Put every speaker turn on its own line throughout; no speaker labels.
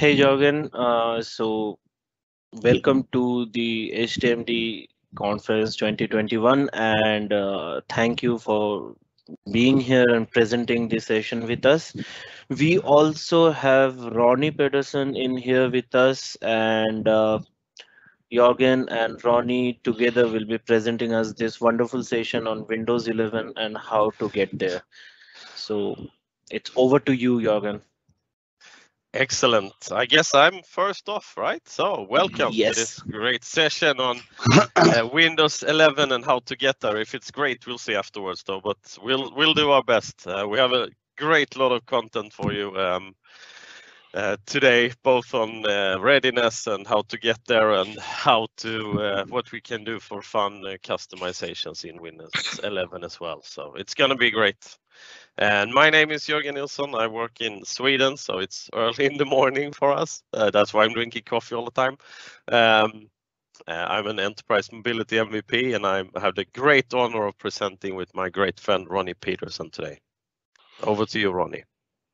Hey Jorgen, so welcome to the HTMD Conference 2021, and thank you for being here and presenting this session with us. We also have Ronnie Pedersen in here with us, and Jorgen and Ronnie together will be presenting us this wonderful session on Windows 11 and how to get there. So it's over to you, Jorgen.
Excellent. I guess I'm first off, right? So welcome to
Yes.
this great session on Windows 11 and how to get there. If it's great, we'll see afterwards, though. But we'll do our best. We have a great lot of content for you today, both on readiness and how to get there, and how to what we can do for fun customizations in Windows 11 as well. So it's gonna be great. And my name is Jörgen Nilsson. I work in Sweden, so it's early in the morning for us. That's why I'm drinking coffee all the time. I'm an enterprise mobility MVP, and I have the great honor of presenting with my great friend Ronnie Pedersen today. Over to you, Ronnie.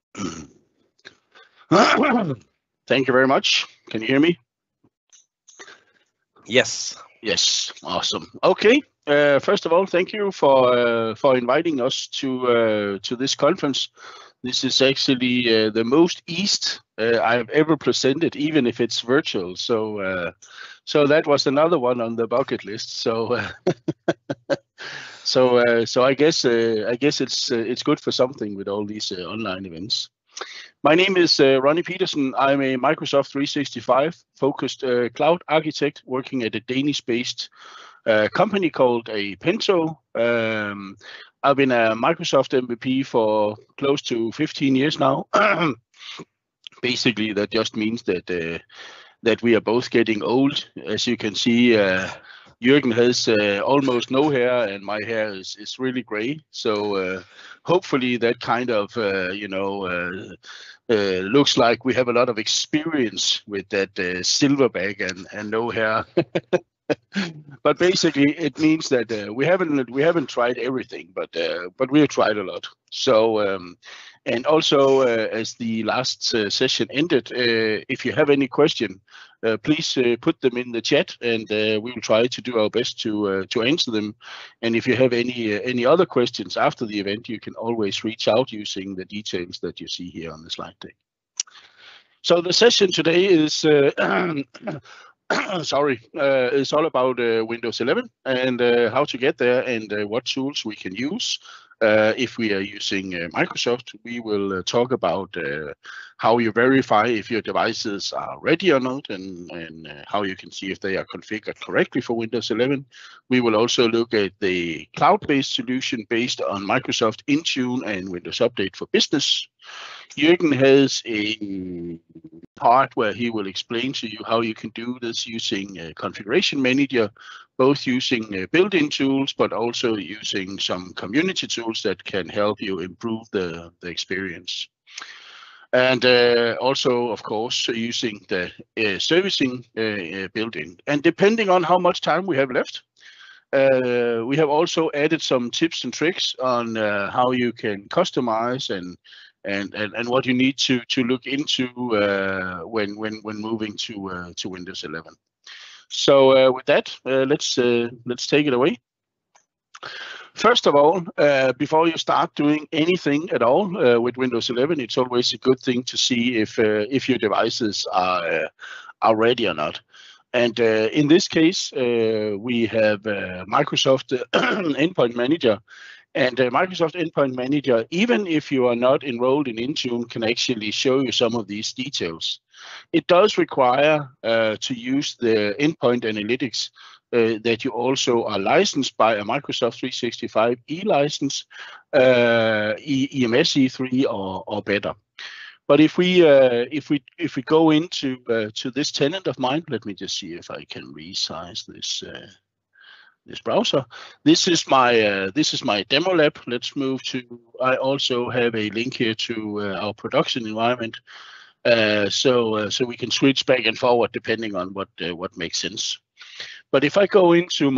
Thank you very much. Can you hear me?
Yes.
Yes, awesome. Okay. First of all, thank you for inviting us to this conference. This is actually the most east I've ever presented, even if it's virtual. So that was another one on the bucket list. So I guess it's good for something with all these online events. My name is Ronnie Pedersen. I'm a Microsoft 365 focused cloud architect working at a Danish-based company called Apento. I've been a Microsoft MVP for close to 15 years now. Basically, that just means that we are both getting old. As you can see, Jürgen has almost no hair, and my hair is really gray. So hopefully that kind of looks like we have a lot of experience with that silverback and no hair. But basically, it means that we haven't tried everything, but we have tried a lot. So and also as the last session ended, if you have any question, please put them in the chat, and we will try to do our best to answer them. And if you have any other questions after the event, you can always reach out using the details that you see here on the slide deck. So the session today is it's all about Windows 11 and how to get there, and what tools we can use. If we are using Microsoft, we will talk about how you verify if your devices are ready or not, and how you can see if they are configured correctly for Windows 11. We will also look at the cloud-based solution based on Microsoft Intune and Windows Update for Business. Jürgen has a part where he will explain to you how you can do this using Configuration Manager, both using built-in tools, but also using some community tools that can help you improve the experience. And also, of course, using the servicing built-in. And depending on how much time we have left, we have also added some tips and tricks on how you can customize and what you need to look into when moving to Windows 11. So with that, let's take it away. First of all, before you start doing anything at all with Windows 11, it's always a good thing to see if your devices are ready or not. And in this case, we have Microsoft Endpoint Manager. And Microsoft Endpoint Manager, even if you are not enrolled in Intune, can actually show you some of these details. It does require to use the Endpoint Analytics that you also are licensed by a Microsoft 365 e-license, EMS E3 or better. But if we go into to this tenant of mine, let me just see if I can resize this. This browser. This is my demo lab. Let's move to. I also have a link here to our production environment, so we can switch back and forward depending on what makes sense. But if I go into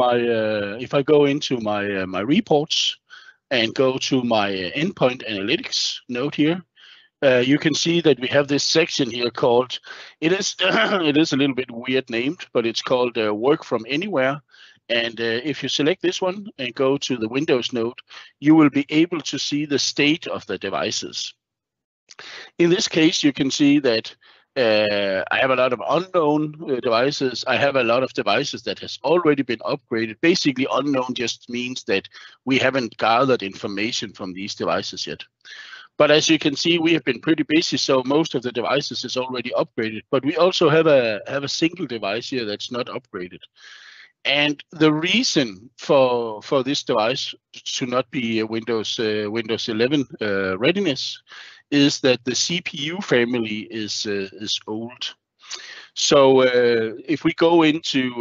my reports and go to my Endpoint Analytics node here, you can see that we have this section here called, it is it is a little bit weird named, but it's called Work from Anywhere. And if you select this one and go to the Windows node, you will be able to see the state of the devices. In this case, you can see that I have a lot of unknown devices. I have a lot of devices that has already been upgraded. Basically, unknown just means that we haven't gathered information from these devices yet. But as you can see, we have been pretty busy, so most of the devices is already upgraded. But we also have a single device here that's not upgraded. And the reason for this device to not be Windows 11 readiness is that the CPU family is old. So if we go into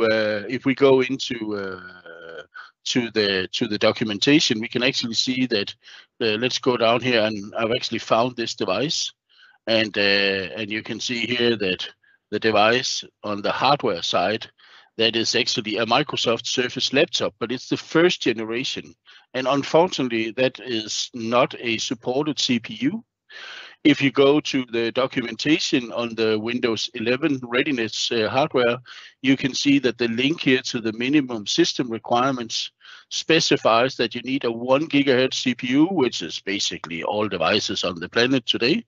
to the documentation, we can actually see that. Let's go down here, and I've actually found this device, and you can see here that the device on the hardware side, that is actually a Microsoft Surface laptop, but it's the first generation, and unfortunately that is not a supported CPU. If you go to the documentation on the Windows 11 readiness hardware, you can see that the link here to the minimum system requirements specifies that you need a 1 GHz CPU, which is basically all devices on the planet today.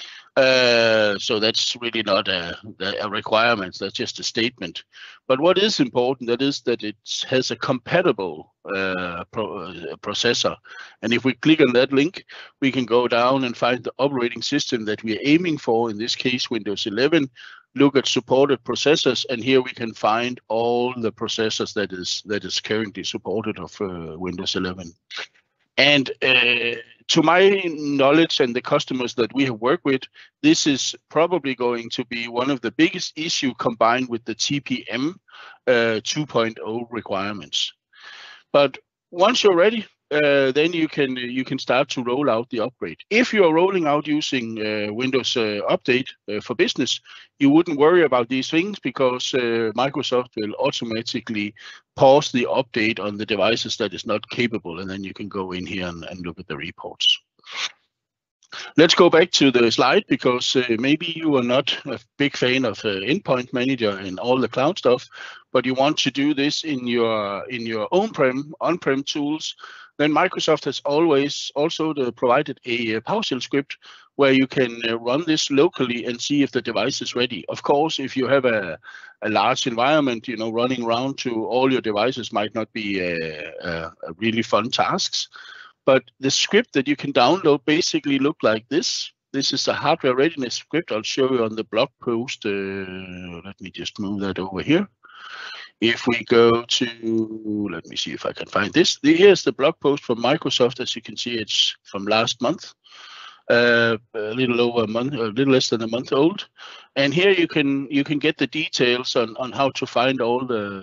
So that's really not a requirement, that's just a statement. But what is important, that is that it has a compatible processor. And if we click on that link, we can go down and find the operating system that we are aiming for, in this case Windows 11, look at supported processors, and here we can find all the processors that is currently supported of Windows 11. And to my knowledge and the customers that we have worked with, this is probably going to be one of the biggest issue combined with the TPM 2.0 requirements. But once you're ready, then you can start to roll out the upgrade. If you are rolling out using Windows Update for Business, you wouldn't worry about these things, because Microsoft will automatically pause the update on the devices that is not capable, and then you can go in here and look at the reports. Let's go back to the slide, because maybe you are not a big fan of Endpoint Manager and all the cloud stuff, but you want to do this in your on-prem tools. Then Microsoft has always also provided a PowerShell script where you can run this locally and see if the device is ready. Of course, if you have a large environment, running around to all your devices might not be a really fun tasks. But the script that you can download basically look like this. This is a hardware readiness script. I'll show you on the blog post. Let me just move that over here. If we go to, let me see if I can find this. Here's the blog post from Microsoft. As you can see, it's from last month. A little over a month, a little less than a month old, and here you can get the details on how to find all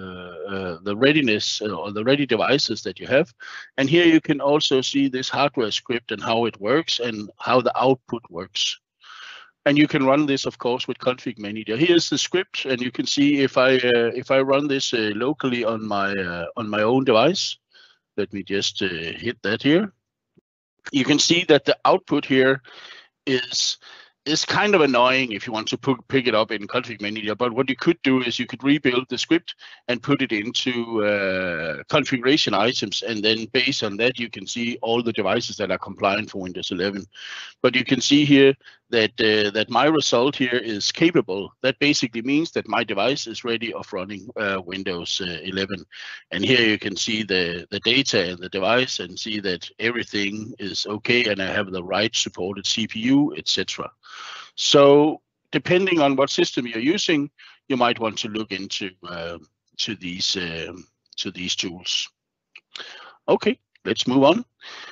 the readiness or the ready devices that you have, and here you can also see this hardware script and how it works and how the output works. And you can run this, of course, with Config Manager. Here's the script, and you can see if I run this locally on my own device. Let me just hit that here. You can see that the output here is kind of annoying if you want to pick it up in Config Manager. But what you could do is you could rebuild the script and put it into configuration items, and then based on that you can see all the devices that are compliant for Windows 11. But you can see here that my result here is capable. That basically means that my device is ready of running Windows 11. And here you can see the data in the device and see that everything is okay, and I have the right supported CPU, etc. So depending on what system you're using, you might want to look into to these tools. Okay, let's move on.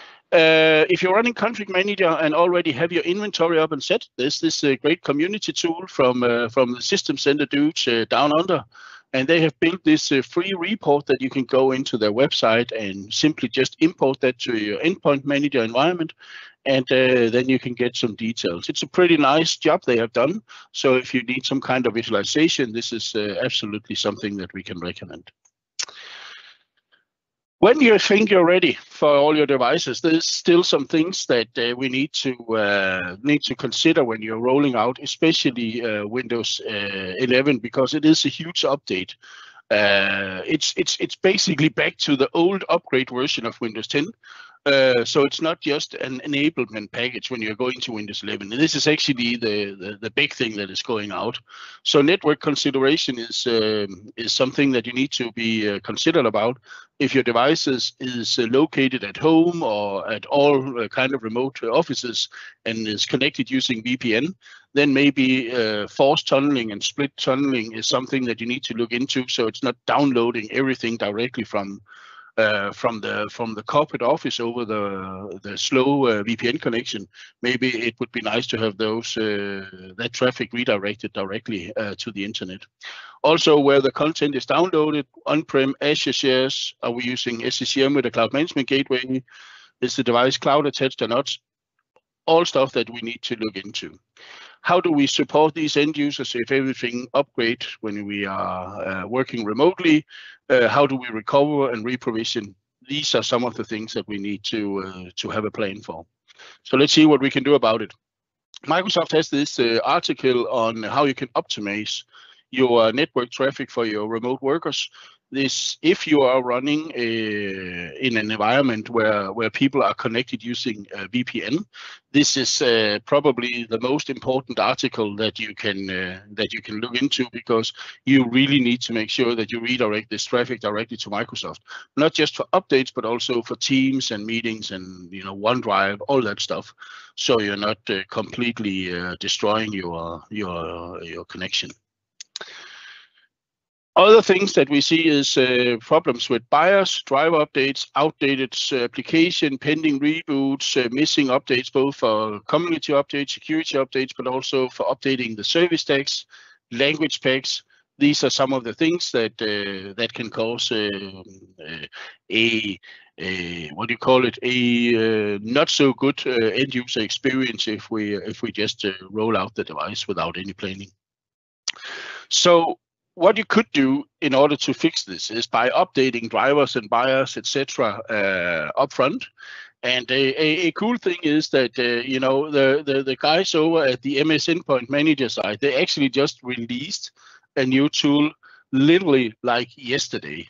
If you're running Config Manager and already have your inventory up and set, there's this great community tool from the System Center dudes down under, and they have built this free report that you can go into their website and simply just import that to your Endpoint Manager environment, and then you can get some details. It's a pretty nice job they have done. So if you need some kind of visualization, this is absolutely something that we can recommend. When you think you're ready for all your devices, there's still some things that we need to consider when you're rolling out, especially Windows 11, because it is a huge update. It's basically back to the old upgrade version of Windows 10. So it's not just an enablement package when you're going to Windows 11. This is actually the big thing that is going out. So network consideration is something that you need to be considered about. If your device is located at home or at all kind of remote offices and is connected using VPN, then maybe forced tunneling and split tunneling is something that you need to look into. So it's not downloading everything directly from the corporate office over the slow VPN connection. Maybe it would be nice to have those that traffic redirected directly to the internet. Also, where the content is downloaded, on-prem, Azure shares, are we using SCCM with a cloud management gateway? Is the device cloud attached or not? All stuff that we need to look into. How do we support these end users if everything upgrades when we are working remotely? How do we recover and reprovision? These are some of the things that we need to have a plan for. So let's see what we can do about it. Microsoft has this article on how you can optimize your network traffic for your remote workers. This, if you are running in an environment where people are connected using VPN, this is probably the most important article that you can look into, because you really need to make sure that you redirect this traffic directly to Microsoft, not just for updates but also for Teams and meetings and OneDrive, all that stuff. So you're not completely destroying your connection. Other things that we see is problems with BIOS, driver updates, outdated application, pending reboots, missing updates, both for community updates, security updates, but also for updating the service tags, language packs. These are some of the things that that can cause a not so good end user experience if we just roll out the device without any planning. So what you could do in order to fix this is by updating drivers and BIOS, etc., upfront. And a cool thing is that the guys over at the MS Endpoint Manager side, they actually just released a new tool literally like yesterday.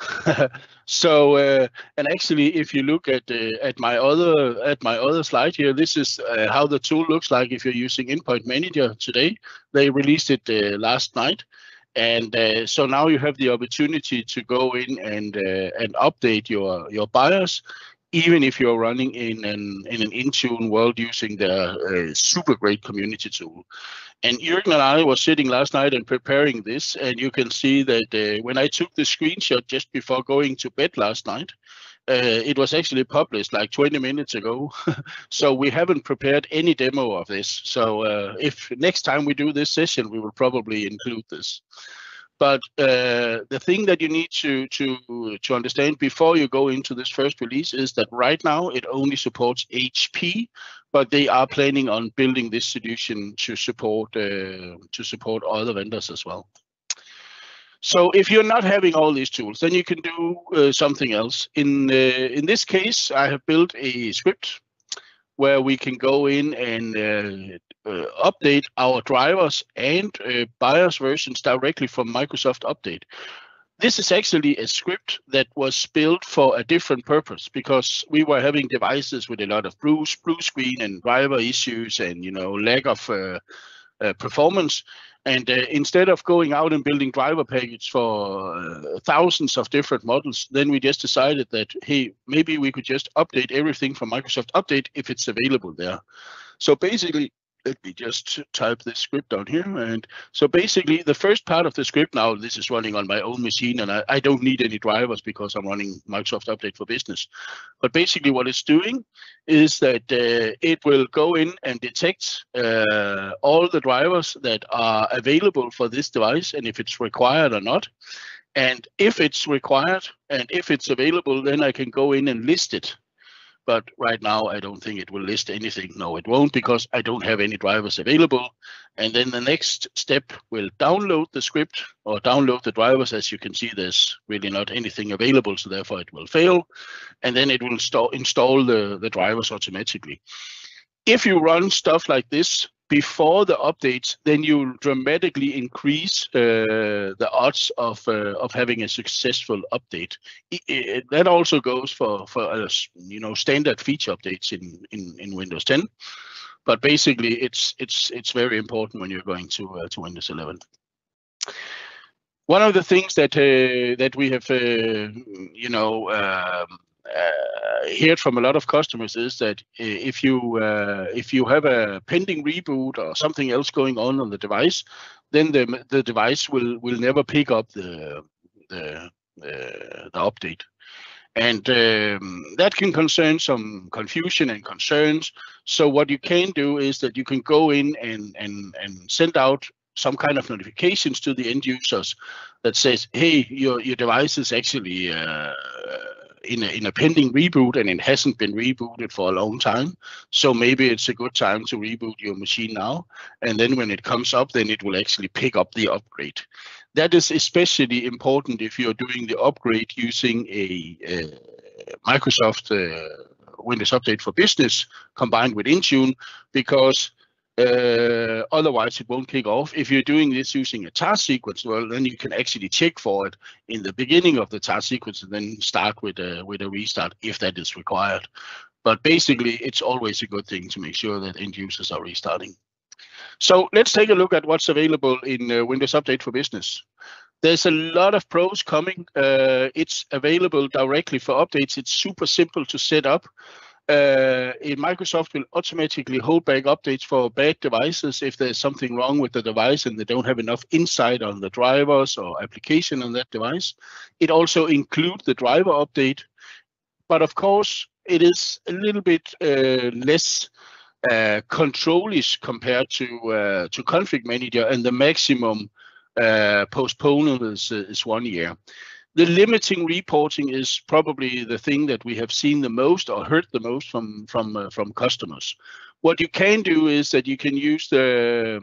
So and actually, if you look at my other slide here, this is how the tool looks like if you're using Endpoint Manager today. They released it last night. And so now you have the opportunity to go in and update your BIOS, even if you're running in an Intune world using the super great community tool. And Jürgen and I was sitting last night and preparing this, and you can see that when I took the screenshot just before going to bed last night, it was actually published like 20 minutes ago. So we haven't prepared any demo of this. So if next time we do this session, we will probably include this. But the thing that you need to understand before you go into this first release is that right now it only supports HP, but they are planning on building this solution to support other vendors as well. So if you're not having all these tools, then you can do something else. In this case, I have built a script where we can go in and update our drivers and BIOS versions directly from Microsoft Update. This is actually a script that was built for a different purpose, because we were having devices with a lot of blue screen and driver issues and lack of performance. And instead of going out and building driver packages for thousands of different models, then we just decided that, hey, maybe we could just update everything from Microsoft Update if it's available there. So basically, let me just type this script down here. And so basically, the first part of the script, now this is running on my own machine, and I don't need any drivers because I'm running Microsoft Update for Business. But basically what it's doing is that it will go in and detect all the drivers that are available for this device, and if it's required or not. And if it's required and if it's available, then I can go in and list it. But right now, I don't think it will list anything. No, it won't, because I don't have any drivers available. And then the next step will download the script or download the drivers. As you can see, there's really not anything available, so therefore it will fail. And then it will install the drivers automatically. If you run stuff like this before the updates, then you dramatically increase the odds of having a successful update. That also goes for standard feature updates in Windows 10. But basically, it's very important when you're going to Windows 11. One of the things that we have heard from a lot of customers is that if you have a pending reboot or something else going on the device, then the device will never pick up the update. And that can concern some confusion and concerns. So what you can do is that you can go in and send out some kind of notifications to the end users that says, hey, your device is actually in a pending reboot and it hasn't been rebooted for a long time. So maybe it's a good time to reboot your machine now. And then when it comes up, then it will actually pick up the upgrade. That is especially important if you're doing the upgrade using a Microsoft Windows Update for Business combined with Intune, because otherwise it won't kick off. If you're doing this using a task sequence, well, then you can actually check for it in the beginning of the task sequence and then start with a restart if that is required. But basically, it's always a good thing to make sure that end users are restarting. So let's take a look at what's available in Windows Update for Business. There's a lot of pros coming. It's available directly for updates. It's super simple to set up. Microsoft will automatically hold back updates for bad devices if there's something wrong with the device and they don't have enough insight on the drivers or application on that device. It also includes the driver update. But of course, it is a little bit less control-ish compared to Config Manager, and the maximum postponement is 1 year. The limiting reporting is probably the thing that we have seen the most or heard the most from customers. What you can do is that you can use the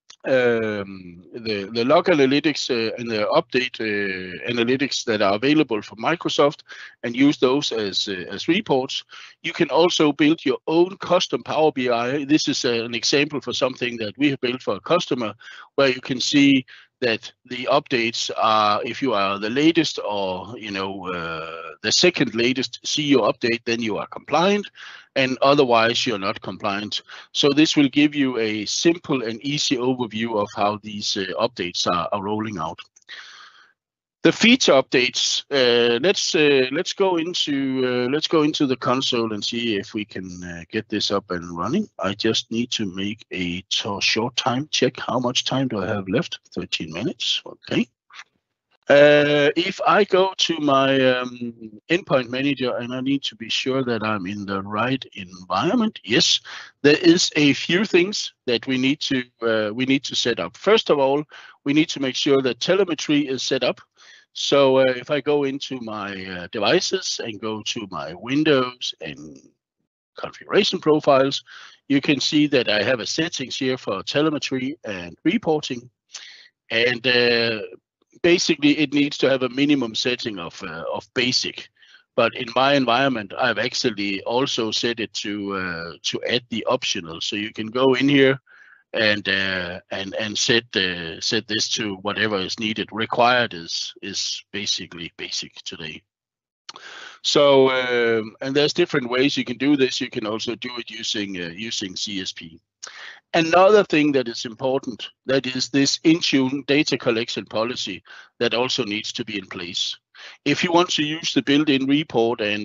log analytics and the update analytics that are available from Microsoft and use those as reports. You can also build your own custom Power BI. This is an example for something that we have built for a customer, where you can see that the updates are, if you are the latest or the second latest CEO update, then you are compliant, and otherwise you're not compliant. So this will give you a simple and easy overview of how these updates are rolling out. The feature updates. Let's go into the console and see if we can get this up and running. I just need to make a short time check. How much time do I have left? 13 minutes. Okay. If I go to my endpoint manager, and I need to be sure that I'm in the right environment. Yes, there is a few things that we need to set up. First of all, we need to make sure that telemetry is set up. So if I go into my devices and go to my Windows and configuration profiles, you can see that I have a settings here for telemetry and reporting. And basically, it needs to have a minimum setting of basic. But in my environment, I've actually also set it to add the optional. So you can go in here and set this to whatever is needed. Required is basically basic today. So and there's different ways you can do this. You can also do it using CSP. Another thing that is important, that is this Intune data collection policy that also needs to be in place. If you want to use the built-in report and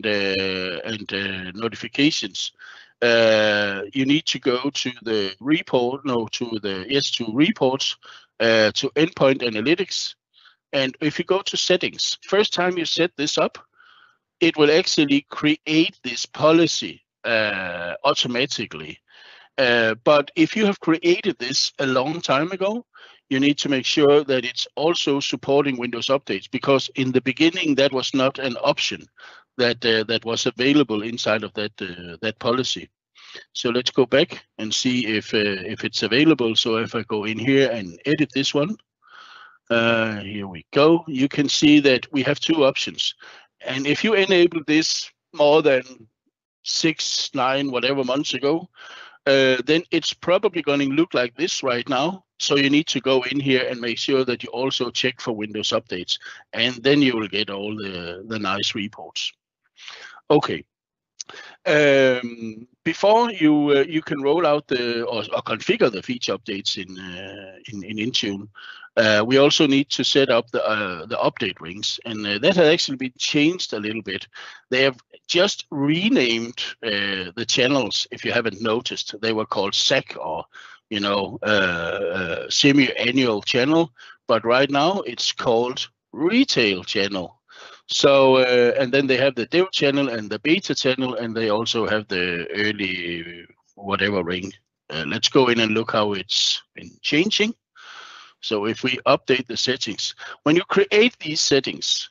notifications, you need to go to the report, to reports, to endpoint analytics. And if you go to settings, first time you set this up, it will actually create this policy automatically. But if you have created this a long time ago, you need to make sure that it's also supporting Windows updates, because in the beginning that was not an option that was available inside of that policy. So let's go back and see if it's available. So if I go in here and edit this one, here we go. You can see that we have two options. And if you enable this more than 6, 9, whatever months ago, then it's probably going to look like this right now. So you need to go in here and make sure that you also check for Windows updates, and then you will get all the nice reports. Okay. Before you can roll out or configure the feature updates in Intune, we also need to set up the update rings, and that has actually been changed a little bit. They have just renamed the channels. If you haven't noticed, they were called SAC, or semi-annual channel, but right now it's called retail channel. So and then they have the dev channel and the beta channel, and they also have the early whatever ring. Let's go in and look how it's been changing. So if we update the settings, when you create these settings,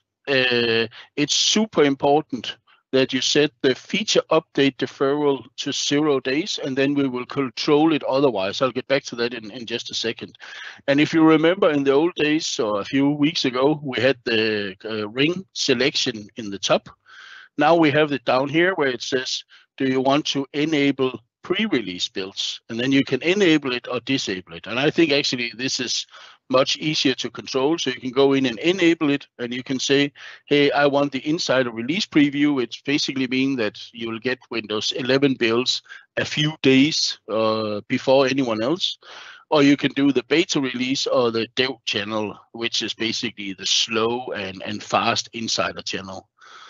it's super important that you set the feature update deferral to 0 days, and then we will control it otherwise. I'll get back to that in just a second. And if you remember, in the old days, or a few weeks ago, we had the ring selection in the top. Now we have it down here where it says, do you want to enable pre-release builds? And then you can enable it or disable it. And I think actually this is much easier to control. So you can go in and enable it, and you can say, hey, I want the insider release preview, which basically means that you will get Windows 11 builds a few days before anyone else. Or you can do the beta release or the dev channel, which is basically the slow and fast insider channel.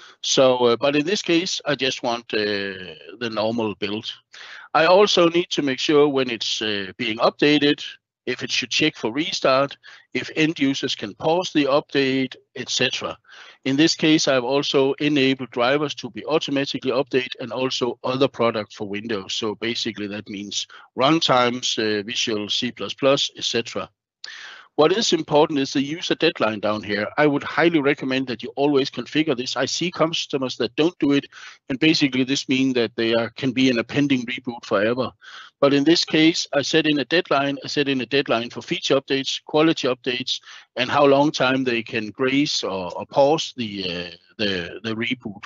So, but in this case, I just want the normal build. I also need to make sure when it's being updated, if it should check for restart, if end users can pause the update, etc. In this case, I've also enabled drivers to be automatically updated, and also other products for Windows. So basically that means runtimes, Visual C++, etc. What is important is the user deadline down here. I would highly recommend that you always configure this. I see customers that don't do it, and basically this means that they can be in a pending reboot forever. But in this case, I set in a deadline. I set in a deadline for feature updates, quality updates, and how long time they can grace or pause the reboot.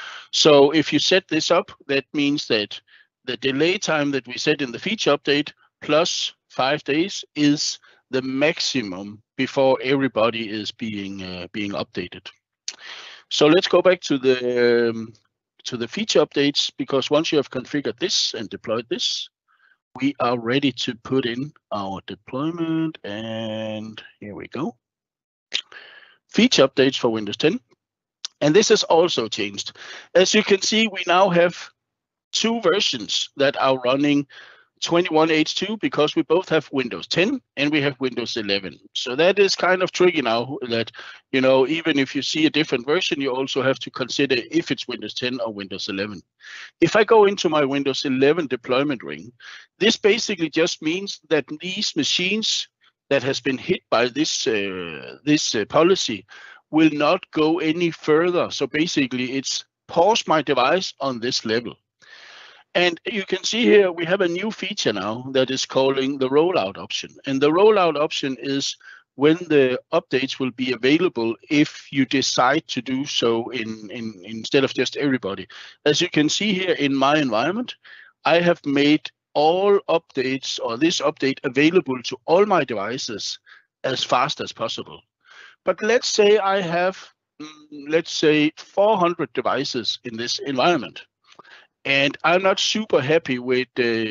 So if you set this up, that means that the delay time that we set in the feature update plus 5 days is the maximum before everybody is being updated. So let's go back to the feature updates, because once you have configured this and deployed this, we are ready to put in our deployment. And here we go. Feature updates for Windows 10. And this has also changed. As you can see, we now have 2 versions that are running 21H2, because we both have Windows 10 and we have Windows 11. So that is kind of tricky now, that, even if you see a different version, you also have to consider if it's Windows 10 or Windows 11. If I go into my Windows 11 deployment ring, this basically just means that these machines that has been hit by this policy will not go any further. So basically it's pause my device on this level. And you can see here we have a new feature now that is calling the rollout option. And the rollout option is when the updates will be available if you decide to do so instead of just everybody. As you can see here in my environment, I have made all updates, or this update, available to all my devices as fast as possible. But let's say I have, 400 devices in this environment. And I'm not super happy with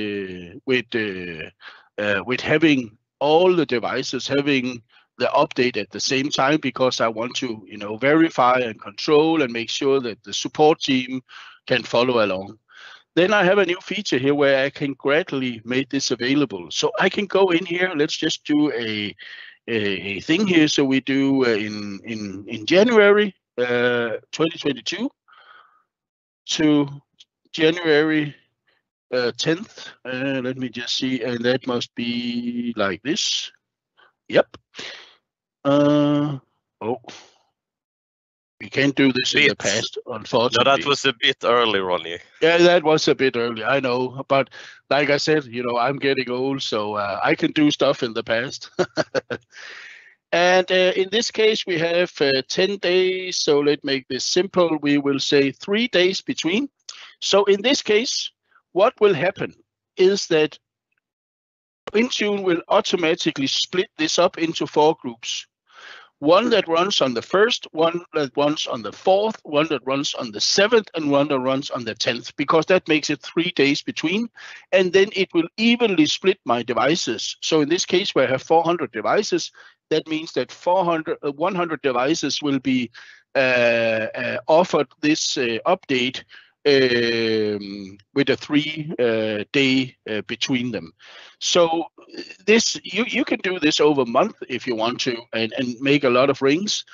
having all the devices having the update at the same time, because I want to, verify and control and make sure that the support team can follow along. Then I have a new feature here where I can gradually make this available. So I can go in here. Let's just do a thing here. So we do in January 2022 to January 10th. Let me just see, and that must be like this. Yep. We We can't do this in the past, unfortunately.
No, that was a bit early, Ronnie.
Yeah, that was a bit early, I know. But like I said, I'm getting old, so I can do stuff in the past. And in this case, we have 10 days. So let's make this simple. We will say 3 days between. So in this case, what will happen is that Intune will automatically split this up into 4 groups. One that runs on the 1st, one that runs on the 4th, one that runs on the 7th, and one that runs on the 10th, because that makes it 3 days between. And then it will evenly split my devices. So in this case, where I have 400 devices, that means that 100 devices will be offered this update with a 3-day between them. So this you can do this over a month if you want to, and make a lot of rings.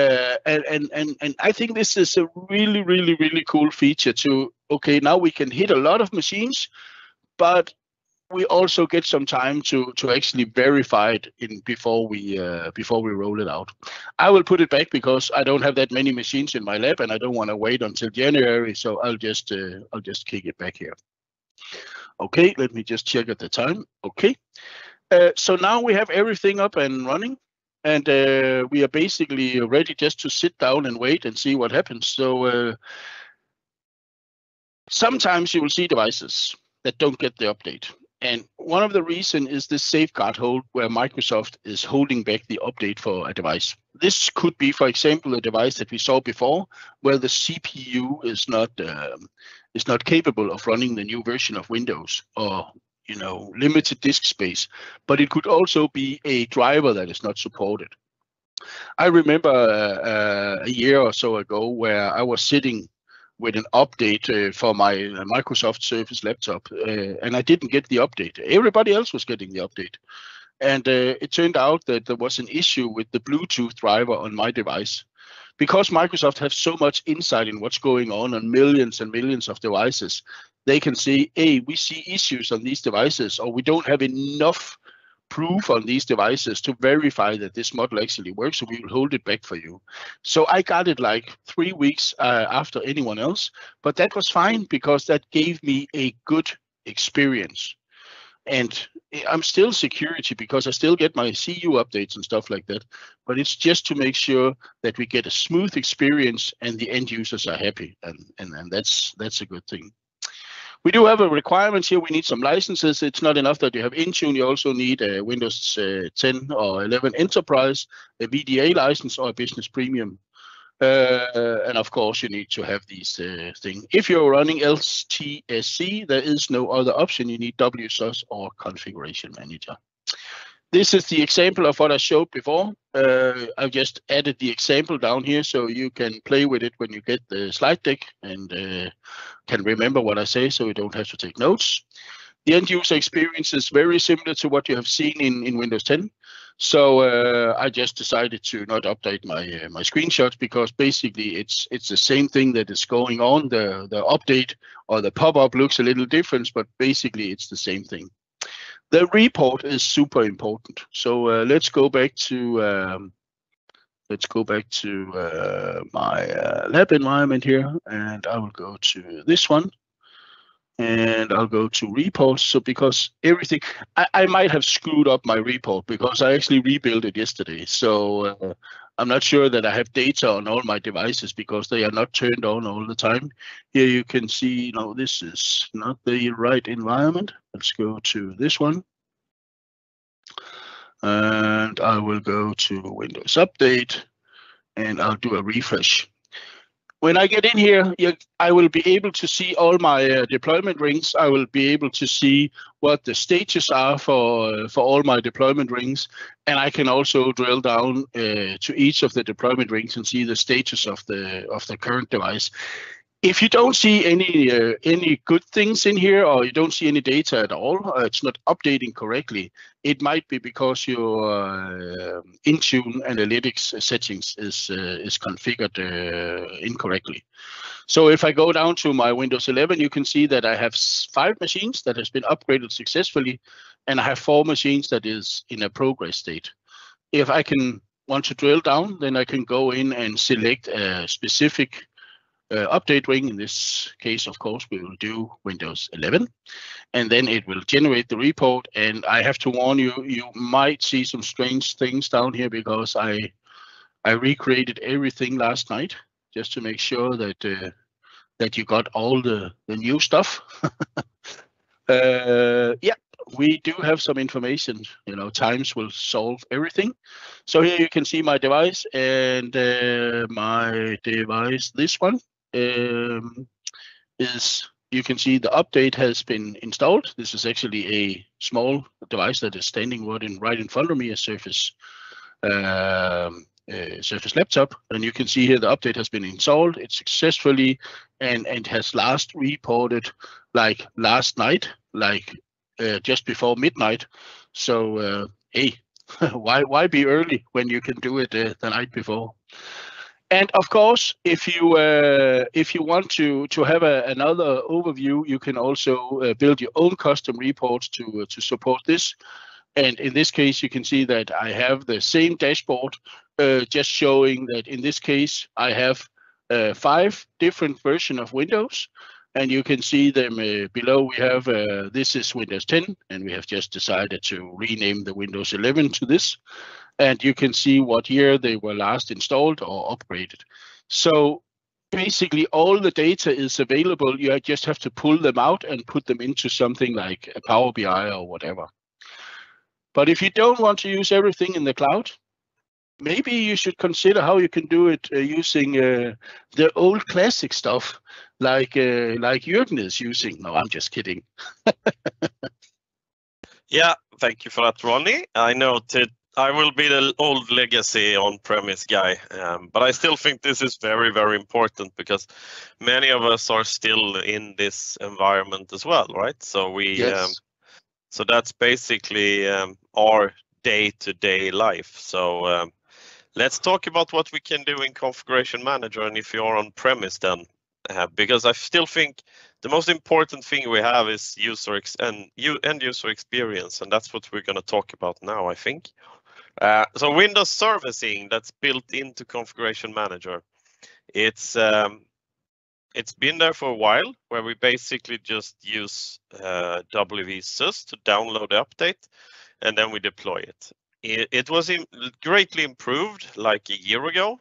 And I think this is a really cool feature to, okay, now we can hit a lot of machines, but we also get some time to actually verify it before we roll it out. I will put it back because I don't have that many machines in my lab, and I don't want to wait until January. So I'll just kick it back here. Okay, let me just check at the time. Okay, so now we have everything up and running, and we are basically ready just to sit down and wait and see what happens. So sometimes you will see devices that don't get the update. And one of the reasons is this safeguard hold where Microsoft is holding back the update for a device. This could be, for example, a device that we saw before where the CPU is not capable of running the new version of Windows, or limited disk space. But it could also be a driver that is not supported. I remember a year or so ago where I was sitting with an update for my Microsoft Surface laptop, and I didn't get the update. Everybody else was getting the update. And it turned out that there was an issue with the Bluetooth driver on my device. Because Microsoft has so much insight in what's going on millions and millions of devices, they can say, hey, we see issues on these devices, or we don't have enough proof on these devices to verify that this model actually works, so we will hold it back for you. So I got it like 3 weeks after anyone else, but that was fine because that gave me a good experience. And I'm still security because I still get my CU updates and stuff like that, but it's just to make sure that we get a smooth experience and the end users are happy, and that's a good thing. We do have a requirement here. We need some licenses. It's not enough that you have Intune. You also need a Windows 10 or 11 Enterprise, a VDA license, or a Business Premium. And of course, you need to have these things. If you're running LTSC, there is no other option. You need WSUS or Configuration Manager. This is the example of what I showed before. I've just added the example down here so you can play with it when you get the slide deck and can remember what I say so you don't have to take notes. The end user experience is very similar to what you have seen in Windows 10. So I just decided to not update my screenshots because basically it's the same thing that is going on. The update or the pop-up looks a little different, but basically it's the same thing. The report is super important. So let's go back to my lab environment here, and I will go to this one, and I'll go to reports. So because everything, I might have screwed up my report because I actually rebuilt it yesterday. So I'm not sure that I have data on all my devices because they are not turned on all the time. Here you can see, this is not the right environment. Let's go to this one. And I will go to Windows Update and I'll do a refresh. When I get in here, I will be able to see all my deployment rings. I will be able to see what the stages are for all my deployment rings. And I can also drill down to each of the deployment rings and see the status of the current device. If you don't see any good things in here, or you don't see any data at all, it's not updating correctly, it might be because your Intune Analytics settings is configured incorrectly. So if I go down to my Windows 11, you can see that I have 5 machines that has been upgraded successfully, and I have 4 machines that is in a progress state. If I can want to drill down, then I can go in and select a specific update ring. In this case, of course, we will do Windows 11, and then it will generate the report. And I have to warn you, you might see some strange things down here because I recreated everything last night just to make sure that that you got all the new stuff. Yeah, we do have some information. You know, times will solve everything. So here you can see my device, and my device, this one, is, you can see the update has been installed. This is actually a small device that is standing right in front of me, a Surface Surface laptop, and you can see here the update has been installed. It's successfully and has last reported like last night, like just before midnight. So hey, why be early when you can do it the night before? And of course, if you want to have another overview, you can also build your own custom reports to support this. And in this case, you can see that I have the same dashboard, just showing that in this case, I have 5 different versions of Windows. And you can see them below. We have, this is Windows 10, and we have just decided to rename the Windows 11 to this. And you can see what year they were last installed or upgraded. So basically all the data is available. You just have to pull them out and put them into something like a Power BI or whatever. But if you don't want to use everything in the cloud, maybe you should consider how you can do it using the old classic stuff, like Jürgen is using. No, I'm just kidding.
Yeah, thank you for that, Ronnie. I know that I will be the old legacy on-premise guy, but I still think this is very, very important because many of us are still in this environment as well, right? So we,
Yes.
so that's basically our day-to-day life. So let's talk about what we can do in Configuration Manager, and if you're on premise, then because I still think the most important thing we have is end user experience, and that's what we're going to talk about now, I think. So Windows servicing that's built into Configuration Manager, it's been there for a while, where we basically just use WVSys to download the update, and then we deploy it. It was greatly improved like a year ago,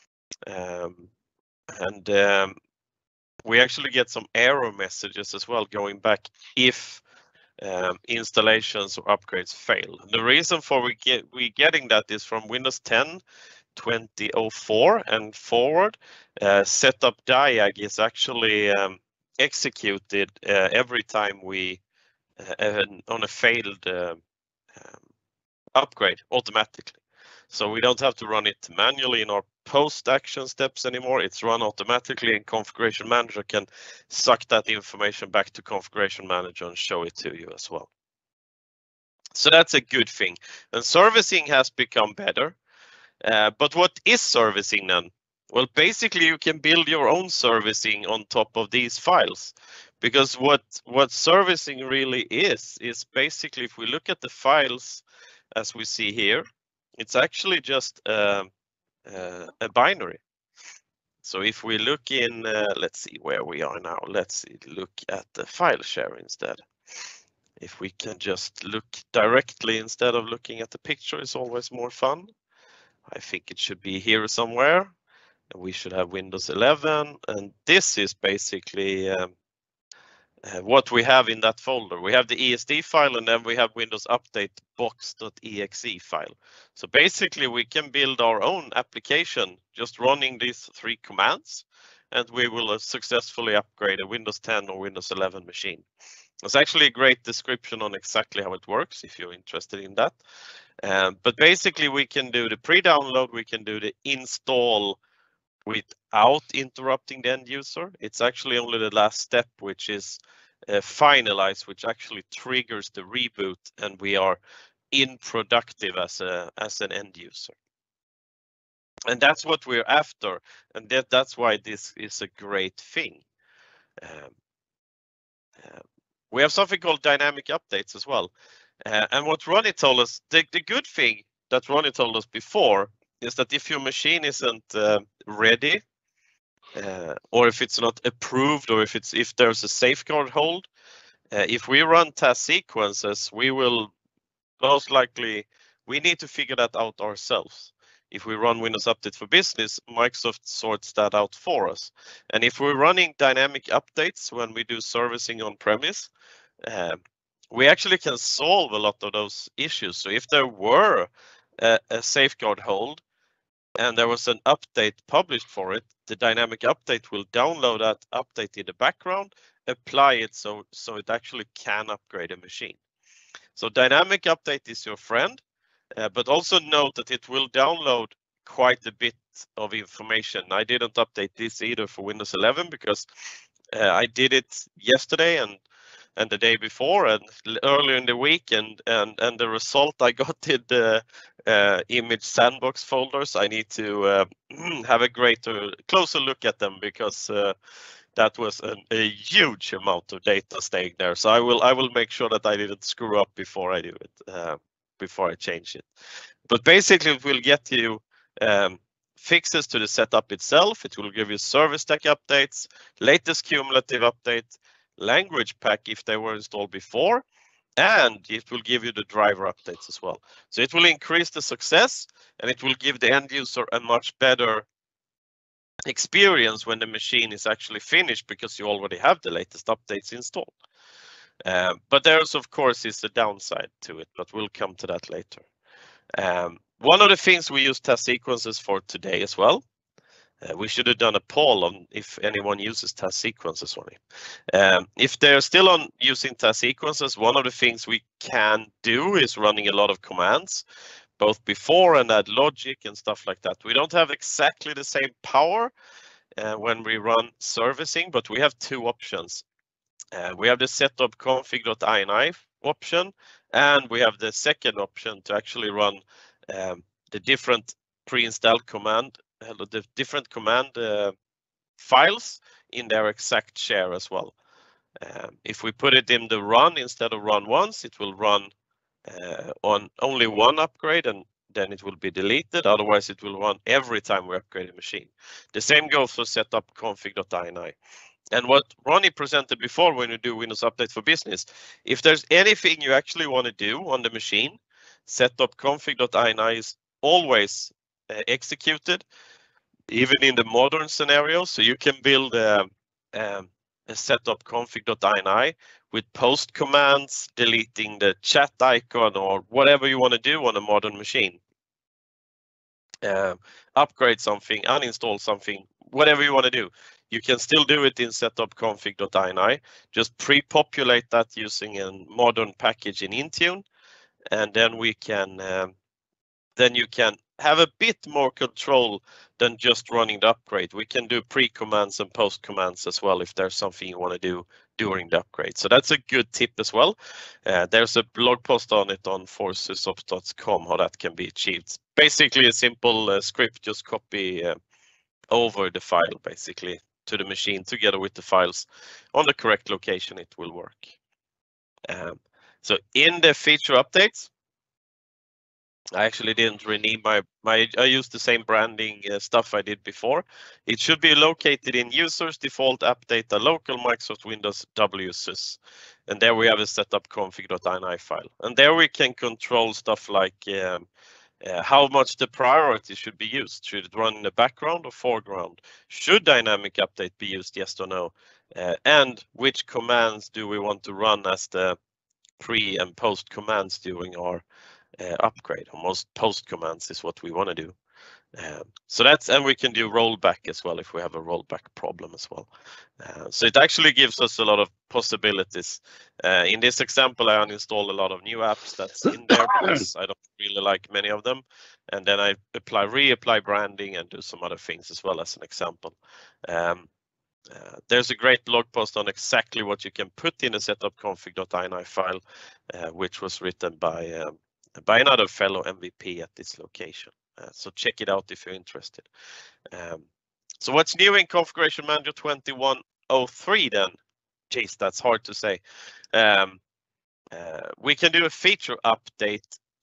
and we actually get some error messages as well going back if installations or upgrades fail. The reason for we getting that is from Windows 10 2004 and forward. Setup diag is actually executed every time we on a failed upgrade automatically. So we don't have to run it manually in our post-action steps anymore. It's run automatically, and Configuration Manager can suck that information back to Configuration Manager and show it to you as well. So that's a good thing. And servicing has become better. But what is servicing then? Well, basically you can build your own servicing on top of these files, because what servicing really is basically, if we look at the files as we see here, it's actually just a binary. So if we look in, let's see where we are now. Let's look at the file share instead. If we can just look directly instead of looking at the picture, is always more fun. I think it should be here somewhere. And we should have Windows 11, and this is basically what we have in that folder. We have the ESD file, and then we have Windows Update box.exe file. So basically we can build our own application just running these 3 commands, and we will successfully upgrade a Windows 10 or Windows 11 machine. It's actually a great description on exactly how it works if you're interested in that. But basically we can do the pre-download, we can do the install without interrupting the end user. It's actually only the last step, which is finalize, which actually triggers the reboot, and we are in productive as an end user. And that's what we're after, and that's why this is a great thing. We have something called dynamic updates as well. And what Ronnie told us, the good thing that Ronnie told us before is that if your machine isn't ready, or if it's not approved, or if there's a safeguard hold, if we run task sequences, we will most likely, we need to figure that out ourselves. If we run Windows Update for Business, Microsoft sorts that out for us. And if we're running dynamic updates when we do servicing on premise, we actually can solve a lot of those issues. So if there were a safeguard hold and there was an update published for it, the dynamic update will download that update in the background, apply it so it actually can upgrade a machine. So dynamic update is your friend, but also note that it will download quite a bit of information. I didn't update this either for Windows 11 because I did it yesterday and the day before and earlier in the week, and the result I got in the image sandbox folders. I need to have a closer look at them because that was a huge amount of data staying there. So I will make sure that I didn't screw up before I do it, before I change it. But basically, it will get you fixes to the setup itself. It will give you service tech updates, latest cumulative update, language pack if they were installed before, and it will give you the driver updates as well. So it will increase the success, and it will give the end user a much better experience when the machine is actually finished because you already have the latest updates installed. But there's of course is a downside to it, but we'll come to that later. One of the things we use task sequences for today as well. We should have done a poll on if anyone uses task sequences on it. If they're still on using task sequences, one of the things we can do is running a lot of commands, both before and add logic and stuff like that. We don't have exactly the same power when we run servicing, but we have two options. We have the setup config.ini option, and we have the second option to actually run the different pre-installed command, the different command files in their exact share as well. If we put it in the run instead of run once, it will run on only one upgrade and then it will be deleted. Otherwise, it will run every time we upgrade a machine. The same goes for setup config.ini. And what Ronnie presented before when you do Windows Update for Business, if there's anything you actually want to do on the machine, setup config.ini is always executed, even in the modern scenario. So you can build a setup config.ini with post commands, deleting the chat icon or whatever you want to do on a modern machine. Upgrade something, uninstall something, whatever you want to do. You can still do it in setup config.ini. Just pre-populate that using a modern package in Intune, and then we can then you can have a bit more control than just running the upgrade. We can do pre-commands and post-commands as well if there's something you want to do during the upgrade. So that's a good tip as well. There's a blog post on it on forsysoft.com how that can be achieved. Basically a simple script, just copy over the file basically to the machine together with the files on the correct location, it will work. So in the feature updates, I actually didn't rename I used the same branding stuff I did before. It should be located in users, default app data, local Microsoft Windows WSUS. And there we have a setup config.ini file. And there we can control stuff like how much the priority should be used. Should it run in the background or foreground? Should dynamic update be used, yes or no? And which commands do we want to run as the pre and post commands during our upgrade? Or most post commands is what we want to do. So that's, and we can do rollback as well if we have a rollback problem as well. So it actually gives us a lot of possibilities. In this example, I uninstall a lot of new apps that's in there because I don't really like many of them. And then I reapply branding and do some other things as well as an example. There's a great blog post on exactly what you can put in a setup config.ini file, which was written by another fellow MVP at this location. So check it out if you're interested. So what's new in Configuration Manager 2103 then? Geez, that's hard to say. We can do a feature update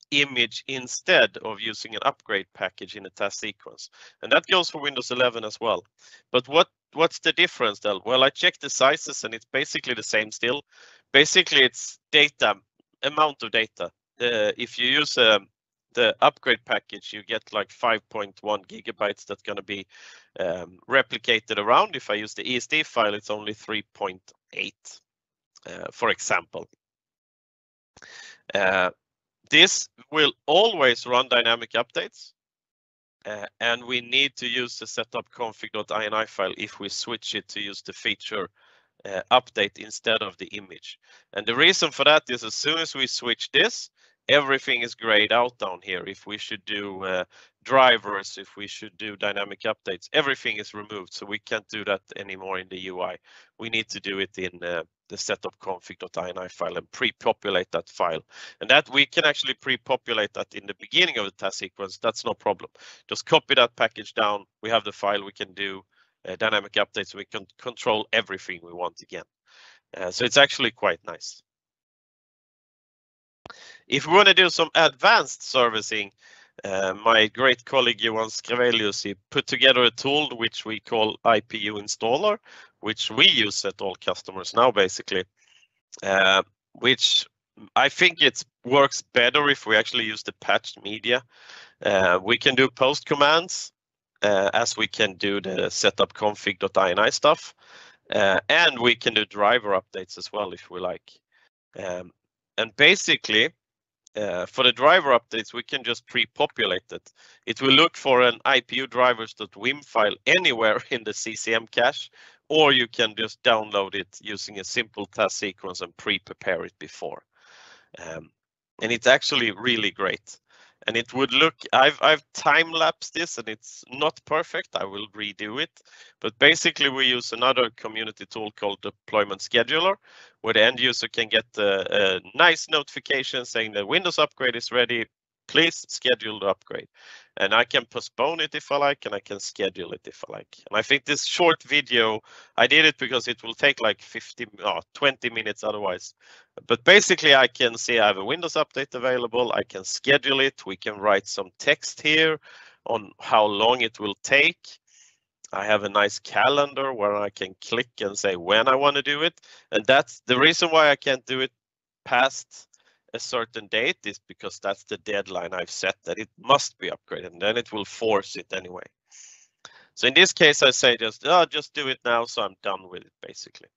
image instead of using an upgrade package in a task sequence. And that goes for Windows 11 as well. But what's the difference then? Well, I checked the sizes and it's basically the same still. Basically, it's data, amount of data. If you use the upgrade package, you get like 5.1 gigabytes that's going to be replicated around. If I use the ESD file, it's only 3.8, for example. This will always run dynamic updates, and we need to use the setup config.ini file if we switch it to use the feature update instead of the image. And the reason for that is as soon as we switch this, everything is grayed out down here. If we should do drivers, if we should do dynamic updates, everything is removed. So we can't do that anymore in the UI. We need to do it in the setup config.ini file and pre-populate that file. And that we can actually pre-populate that in the beginning of the task sequence. That's no problem. Just copy that package down. We have the file. We can do dynamic updates. We can control everything we want again. So it's actually quite nice. If we want to do some advanced servicing, my great colleague Johan Skrevelius, he put together a tool which we call IPU installer, which we use at all customers now basically, which I think it works better if we actually use the patched media. We can do post commands as we can do the setup config.ini stuff, and we can do driver updates as well if we like. And basically, for the driver updates, we can just pre-populate it. It will look for an IPU drivers.wim file anywhere in the CCM cache, or you can just download it using a simple task sequence and pre-prepare it before. And it's actually really great. And it would look, I've time-lapsed this and it's not perfect. I will redo it. But basically we use another community tool called Deployment Scheduler, where the end user can get a nice notification saying that Windows upgrade is ready. Please schedule the upgrade. And I can postpone it if I like, and I can schedule it if I like. And I think this short video, I did it because it will take like 20 minutes otherwise. But basically I can see I have a Windows update available. I can schedule it. We can write some text here on how long it will take. I have a nice calendar where I can click and say when I want to do it. And that's the reason why I can't do it past a certain date is because that's the deadline I've set, that it must be upgraded, and then it will force it anyway. So in this case, I say just do it now, so I'm done with it basically.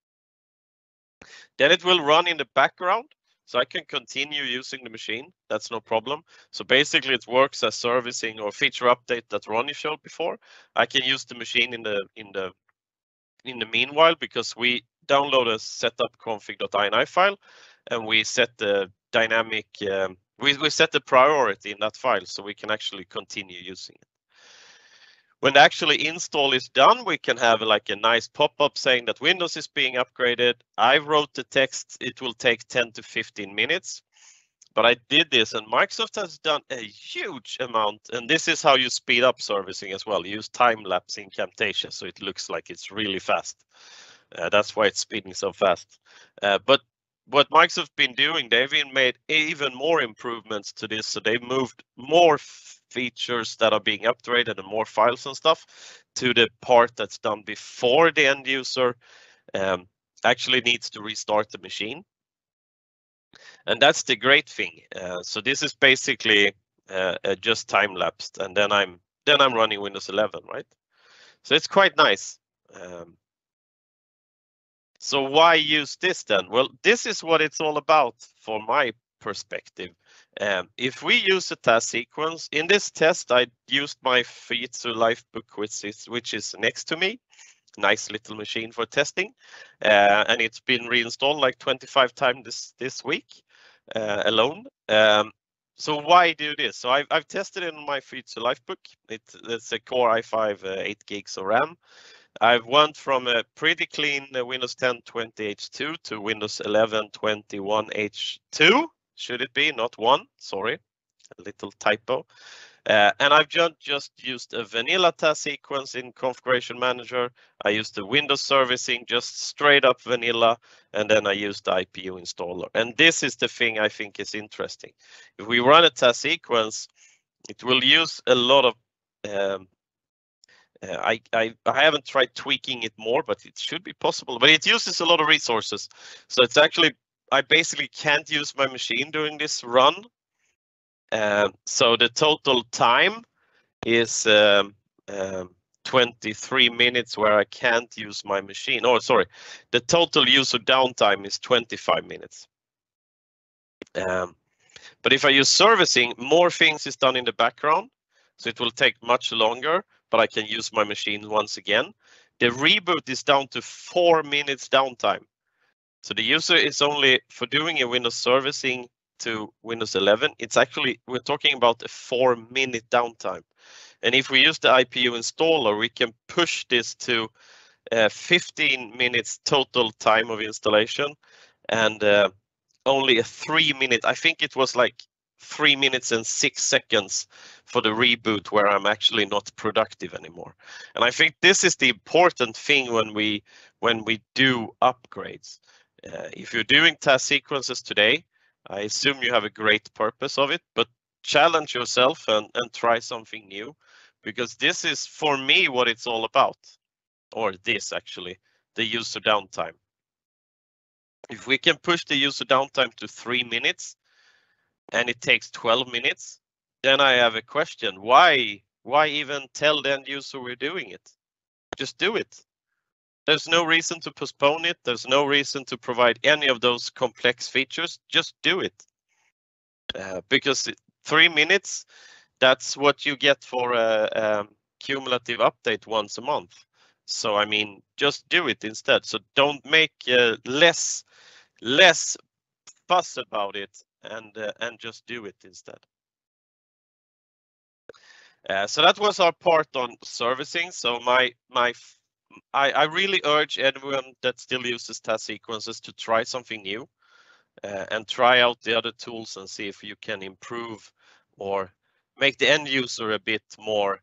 Then it will run in the background, so I can continue using the machine. That's no problem. So basically, it works as servicing or feature update that Ronnie showed before. I can use the machine in the meanwhile because we download a setup config.ini file. And we set the dynamic, we set the priority in that file so we can actually continue using it. When the actually install is done, we can have like a nice pop-up saying that Windows is being upgraded. I wrote the text, it will take 10 to 15 minutes. But I did this and Microsoft has done a huge amount. And this is how you speed up servicing as well. You use time-lapse in Camtasia so it looks like it's really fast. That's why it's speeding so fast. But what Microsoft been doing, they've made even more improvements to this. So they've moved more features that are being upgraded and more files and stuff to the part that's done before the end user actually needs to restart the machine. And that's the great thing. So this is basically just time lapsed, and then I'm running Windows 11, right? So it's quite nice. So why use this then? Well, this is what it's all about from my perspective. If we use a task sequence, in this test, I used my Fujitsu Lifebook, which is next to me. Nice little machine for testing. And it's been reinstalled like 25 times this week alone. So why do this? So I've tested it on my Fujitsu Lifebook. It's a Core i5 8 gigs of RAM. I've went from a pretty clean Windows 10 20H2 to Windows 11 21H2. Should it be, not 1? Sorry, a little typo. And I've just used a vanilla task sequence in Configuration Manager. I used the Windows servicing, just straight up vanilla, and then I used the IPU installer. And this is the thing I think is interesting. If we run a task sequence, it will use a lot of I haven't tried tweaking it more, but it should be possible. But it uses a lot of resources, so it's actually I basically can't use my machine during this run. So the total time is 23 minutes where I can't use my machine. Oh, sorry, the total user downtime is 25 minutes. But if I use servicing, more things is done in the background, so it will take much longer, but I can use my machine once again. The reboot is down to 4 minutes downtime. So the user is only, for doing a Windows servicing to Windows 11, it's actually, we're talking about a 4-minute downtime. And if we use the IPU installer, we can push this to 15 minutes total time of installation, and only a 3-minute, I think it was like 3 minutes and 6 seconds for the reboot, where I'm actually not productive anymore. And I think this is the important thing when we do upgrades. If you're doing task sequences today, I assume you have a great purpose of it, but challenge yourself and try something new, because this is, for me, what it's all about, or this actually, the user downtime. If we can push the user downtime to 3 minutes and it takes 12 minutes, then I have a question. Why even tell the end user we're doing it? Just do it. There's no reason to postpone it. There's no reason to provide any of those complex features. Just do it. Because 3 minutes, that's what you get for a cumulative update once a month. So, I mean, just do it instead. So don't make less fuss about it, and just do it instead. So that was our part on servicing. So I really urge anyone that still uses task sequences to try something new, and try out the other tools and see if you can improve or make the end user a bit more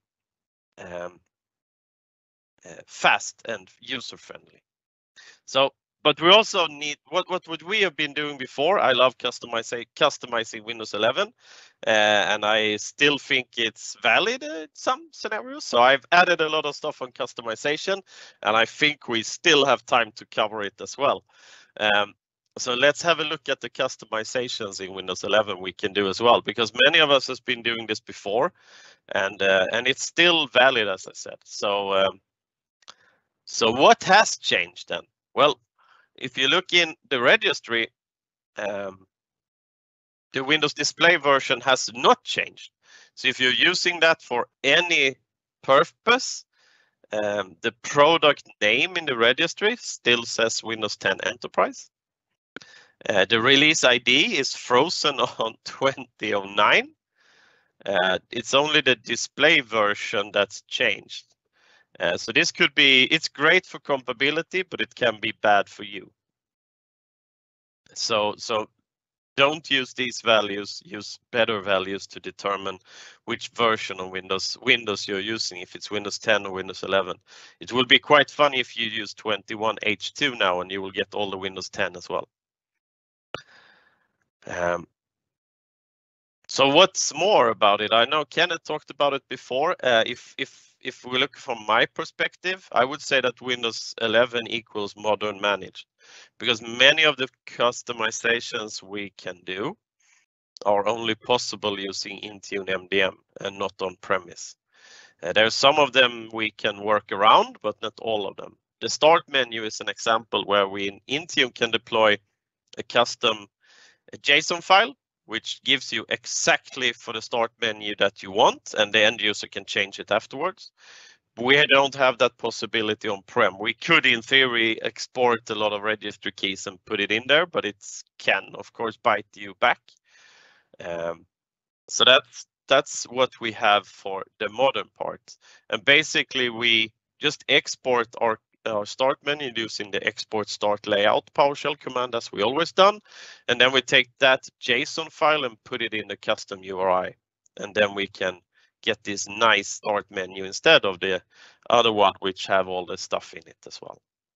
fast and user friendly. So, but we also need what we have been doing before. I love customizing Windows 11, and I still think it's valid in some scenarios. So I've added a lot of stuff on customization, and I think we still have time to cover it as well. So let's have a look at the customizations in Windows 11 we can do as well, because many of us has been doing this before, and it's still valid, as I said. So what has changed then? Well, if you look in the registry, the Windows Display version has not changed. So if you're using that for any purpose, the product name in the registry still says Windows 10 Enterprise. The release ID is frozen on 2009. It's only the display version that's changed. So this could be, it's great for compatibility, but it can be bad for you. So don't use these values, use better values to determine which version of Windows you're using, if it's Windows 10 or Windows 11. It will be quite funny if you use 21H2 now, and you will get all the Windows 10 as well. So what's more about it? I know Kenneth talked about it before. If we look from my perspective, I would say that Windows 11 equals modern managed, because many of the customizations we can do are only possible using Intune MDM and not on premise. There are some of them we can work around, but not all of them. The start menu is an example where we in Intune can deploy a custom JSON file, which gives you exactly for the start menu that you want, and the end user can change it afterwards. We don't have that possibility on prem. We could, in theory, export a lot of registry keys and put it in there, but it can, of course, bite you back. So that's what we have for the modern part. And basically, we just export our start menu using the export start layout PowerShell command, as we always done, and then we take that JSON file and put it in the custom URI, and then we can get this nice start menu instead of the other one, which have all the stuff in it as well.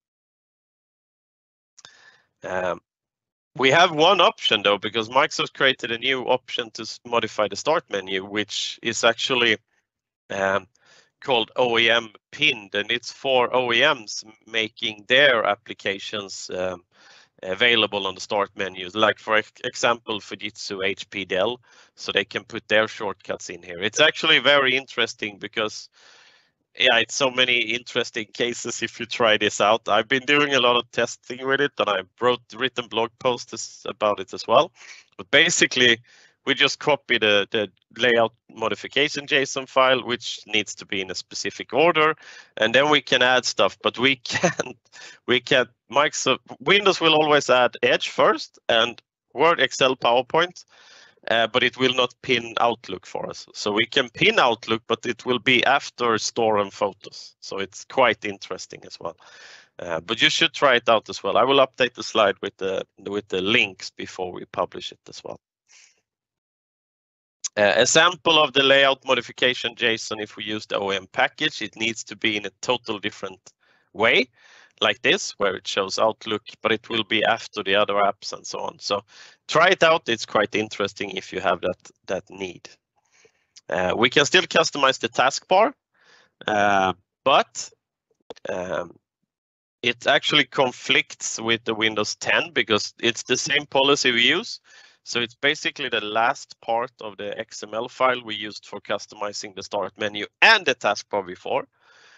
We have one option though, because Microsoft created a new option to modify the start menu, which is actually called OEM pinned, and it's for OEMs making their applications available on the start menus, like for example Fujitsu, HP, Dell, so they can put their shortcuts in here. It's actually very interesting because it's so many interesting cases if you try this out. I've been doing a lot of testing with it, and I've written blog posts about it as well. But basically, we just copy the layout modification JSON file, which needs to be in a specific order, and then we can add stuff. But we can't. Microsoft Windows will always add Edge first and Word, Excel, PowerPoint. But it will not pin Outlook for us. So we can pin Outlook, but it will be after Store and Photos. So it's quite interesting as well. But you should try it out as well. I will update the slide with the links before we publish it as well. A sample of the layout modification JSON, if we use the OEM package, it needs to be in a total different way, like this, where it shows Outlook, but it will be after the other apps and so on. So try it out. It's quite interesting if you have that need. We can still customize the taskbar, but it actually conflicts with the Windows 10 because it's the same policy we use. So it's basically the last part of the XML file we used for customizing the start menu and the taskbar before.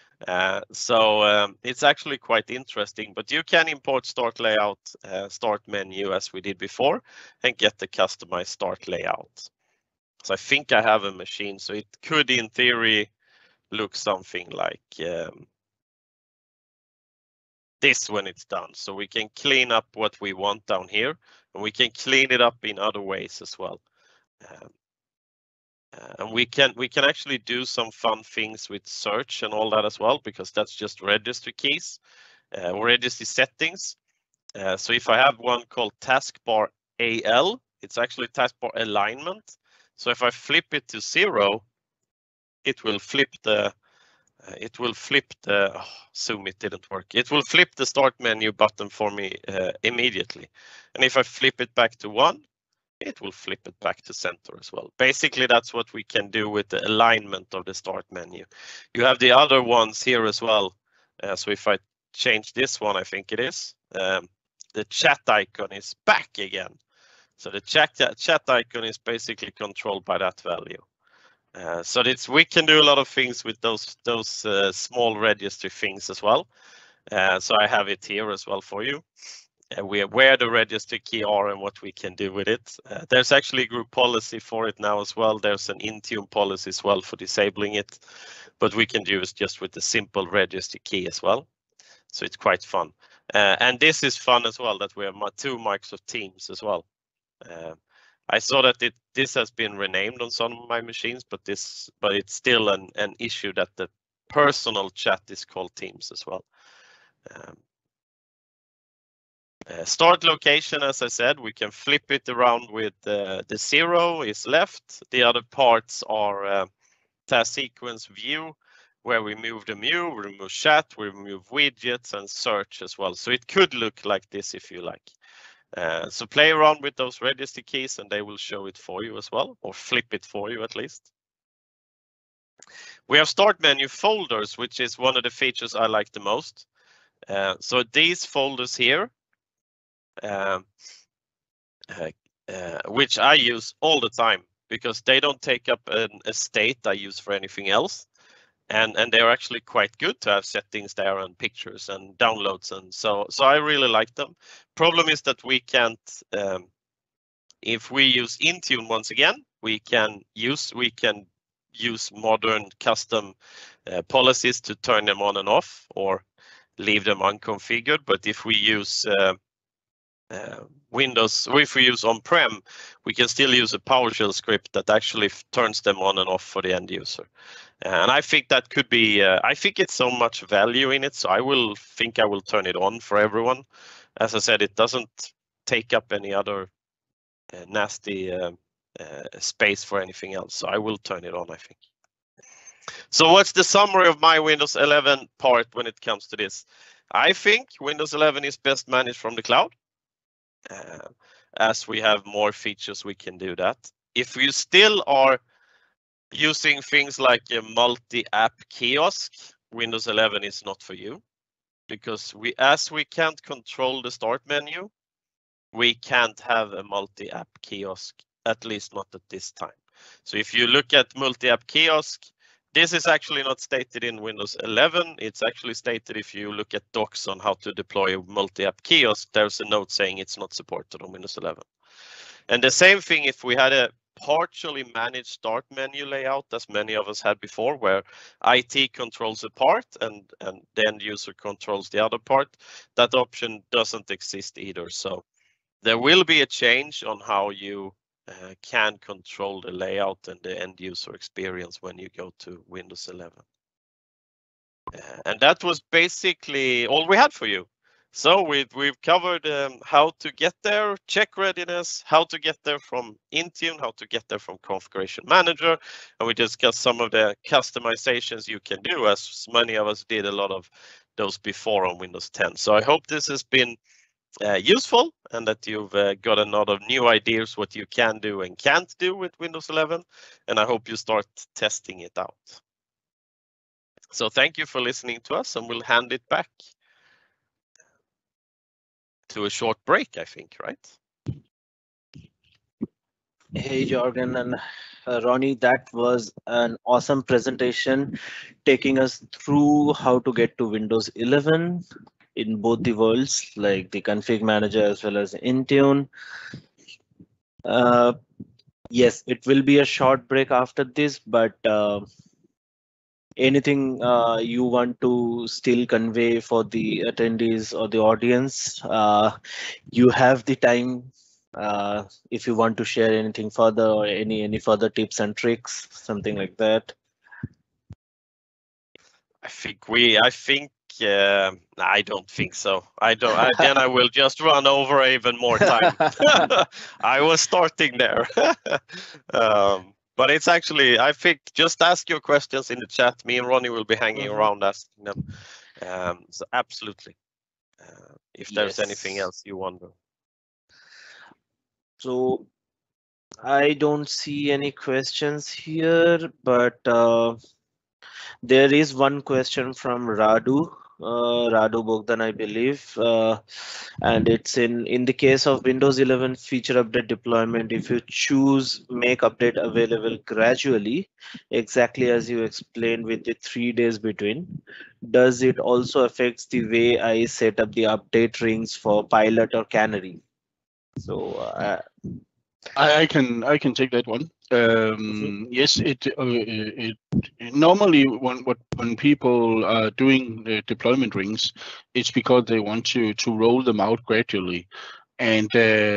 So it's actually quite interesting, but you can import start layout, start menu as we did before, and get the customized start layout. So I think I have a machine, so it could in theory look something like this when it's done. So we can clean up what we want down here, and we can clean it up in other ways as well. And we can actually do some fun things with search and all that as well, because that's just registry keys or registry settings. So if I have one called taskbar AL, it's actually taskbar alignment. So if I flip it to 0, it will flip the Zoom, it didn't work. It will flip the start menu button for me immediately. And if I flip it back to 1, it will flip it back to center as well. Basically, that's what we can do with the alignment of the start menu. You have the other ones here as well. So if I change this one, I think it is, the chat icon is back again. So the chat icon is basically controlled by that value. So we can do a lot of things with those small registry things as well. So I have it here as well for you. Where the registry key are and what we can do with it. There's actually a group policy for it now as well. There's an Intune policy as well for disabling it, but we can do it just with the simple registry key as well. So it's quite fun. And this is fun as well, that we have 2 Microsoft Teams as well. I saw that this has been renamed on some of my machines, but it's still an issue that the personal chat is called Teams as well. Start location, as I said, we can flip it around with the 0 is left. The other parts are task sequence view, where we move the menu, we remove chat, we remove widgets and search as well. So it could look like this if you like. So play around with those registry keys and they will show it for you as well, or flip it for you at least. We have start menu folders, which is one of the features I like the most. So these folders here, which I use all the time because they don't take up a state I use for anything else. And they're actually quite good to have settings there and pictures and downloads, and so I really like them. Problem is that we can't, if we use Intune once again, we can use modern custom policies to turn them on and off or leave them unconfigured. But if we use Windows, or if we use on-prem, we can still use a PowerShell script that actually turns them on and off for the end user. And I think that could be, I think it's so much value in it, so I will turn it on for everyone. As I said, it doesn't take up any other nasty space for anything else, so I will turn it on, I think. So what's the summary of my Windows 11 part when it comes to this? I think Windows 11 is best managed from the cloud. As we have more features, we can do that. If you still are using things like a multi-app kiosk, Windows 11 is not for you, because as we can't control the start menu, we can't have a multi-app kiosk, at least not at this time. So if you look at multi-app kiosk, this is actually not stated in Windows 11. It's actually stated if you look at docs on how to deploy a multi-app kiosk, there's a note saying it's not supported on Windows 11. And the same thing if we had a partially managed start menu layout, as many of us had before, where IT controls a part and the end user controls the other part, that option doesn't exist either. So there will be a change on how you can control the layout and the end user experience when you go to Windows 11. And that was basically all we had for you. So we've covered how to get there, check readiness, how to get there from Intune, how to get there from Configuration Manager, and we discussed some of the customizations you can do, as many of us did a lot of those before on Windows 10. So I hope this has been useful and that you've got a lot of new ideas what you can do and can't do with Windows 11, and I hope you start testing it out. So thank you for listening to us, and we'll hand it back to a short break, I think, right?
Hey, Jorgen and Ronnie, that was an awesome presentation taking us through how to get to Windows 11 in both the worlds, like the config manager as well as Intune. Yes, it will be a short break after this, but anything you want to still convey for the attendees or the audience, you have the time. If you want to share anything further or any further tips and tricks, something like that.
I don't think so. Then I will just run over even more time. I was starting there. But it's actually, I think, just ask your questions in the chat. Me and Ronnie will be hanging around asking them. So absolutely. If there's anything else you wonder.
So I don't see any questions here, but there is one question from Radu Bogdan, I believe, and it's in the case of Windows 11 feature update deployment, if you choose make update available gradually, exactly as you explained with the 3 days between, does it also affects the way I set up the update rings for pilot or canary? So
I can take that one. Yes, it normally when people are doing the deployment rings, it's because they want to roll them out gradually, and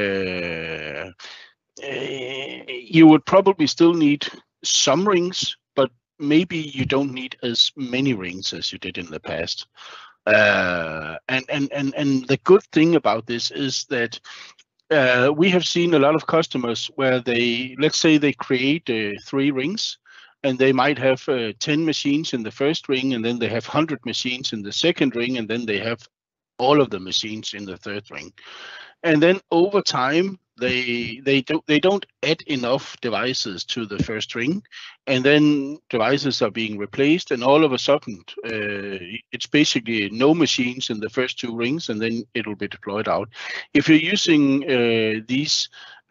you would probably still need some rings, but maybe you don't need as many rings as you did in the past. And the good thing about this is that we have seen a lot of customers where they, let's say they create 3 rings, and they might have 10 machines in the first ring, and then they have 100 machines in the second ring, and then they have all of the machines in the third ring. And then over time, they don't add enough devices to the first ring, and then devices are being replaced, and all of a sudden it's basically no machines in the first 2 rings, and then it'll be deployed out. If you're using this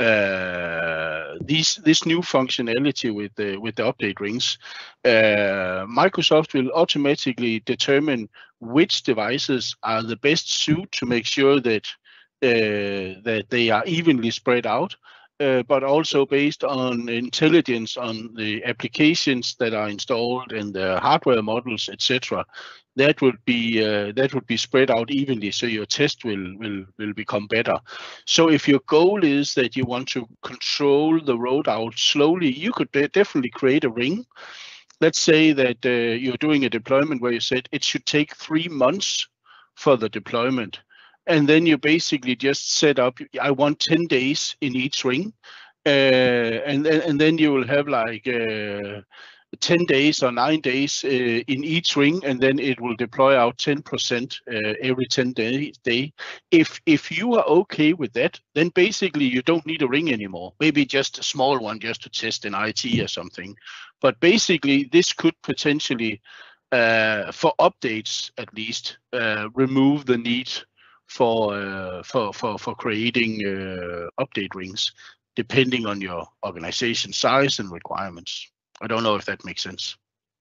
new functionality with the update rings, Microsoft will automatically determine which devices are the best suit to make sure that they are evenly spread out, but also based on intelligence on the applications that are installed and the hardware models, etc. That would be spread out evenly, so your test will become better. So if your goal is that you want to control the rollout slowly, you could definitely create a ring. Let's say that you're doing a deployment where you said it should take 3 months for the deployment. And then you basically just set up, I want 10 days in each ring. And then you will have like 10 days or 9 days in each ring, and then it will deploy out 10% every 10 day. If you are okay with that, then basically you don't need a ring anymore. Maybe just a small one just to test an IT or something. But basically, this could potentially, for updates at least, remove the need for creating update rings, depending on your organization size and requirements. I don't know if that makes sense.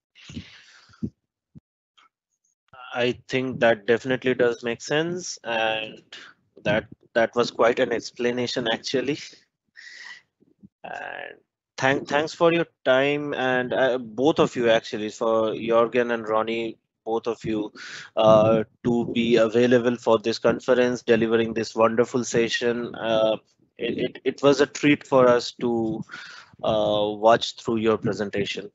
I think that definitely does make sense, and that was quite an explanation actually. And thanks for your time, and both of you actually, for Jorgen and Ronnie, both of you, to be available for this conference, delivering this wonderful session. It was a treat for us to watch through your presentation.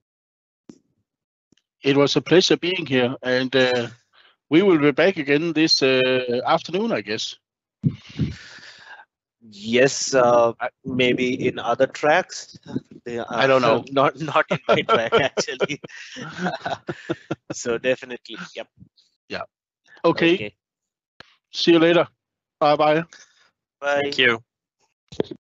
It was a pleasure being here, and we will be back again this afternoon, I guess.
Yes, maybe in other tracks.
I don't know.
Not in my track actually. So definitely, yep.
Yeah. Okay.
Okay.
See you later. Bye bye.
Bye.
Thank you.